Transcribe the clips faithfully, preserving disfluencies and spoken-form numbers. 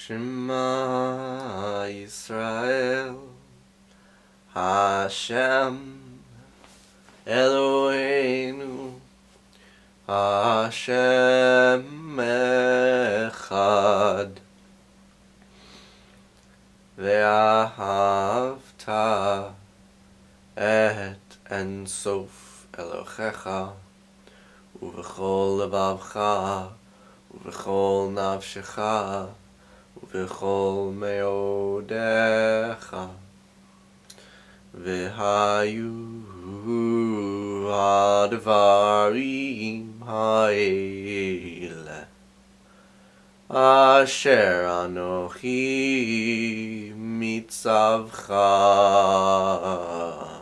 Shema Yisrael, Hashem Eloheinu, Hashem Echad. Vahafta et en sof Elohecha, uvechol levavcha, uvechol nafshecha, uvechol meodecha. V'hayu hadvarim ha'ele asher anochi mitzavcha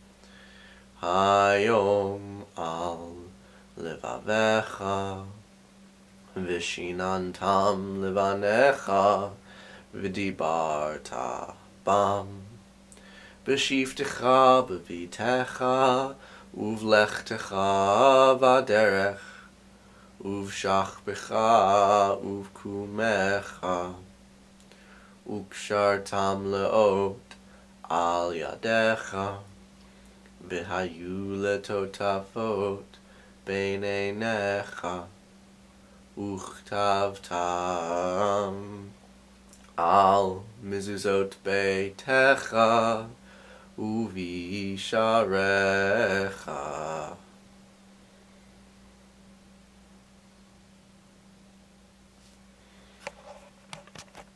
hayom al levavecha v'shinantam levanecha v'dibarta bam b'shivtecha b'vitecha uvlechtecha v'derech uvshachbecha uvkumecha ukshartam leot al yadecha v'hayu letotafot beineinecha uchtavtam al mezuzot beitecha uvisharecha.